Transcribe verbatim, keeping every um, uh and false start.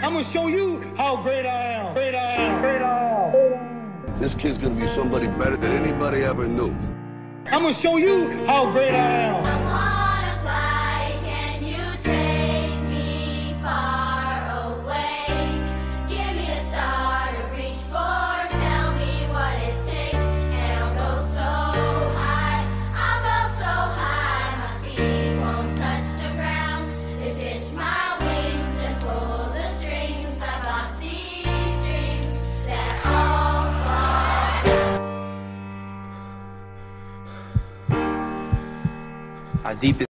I'm gonna show you how great I am. Great I am. Great I am. This kid's gonna be somebody better than anybody ever knew. I'm gonna show you how great I am. I wanna fly, can you take me far away? Give me a star to reach for, tell me what it takes, and I'll go so high, I'll go so high, my feet won't touch the ground. Just hitch my wings and pull the strings. I bought these strings that all fall. Our deepest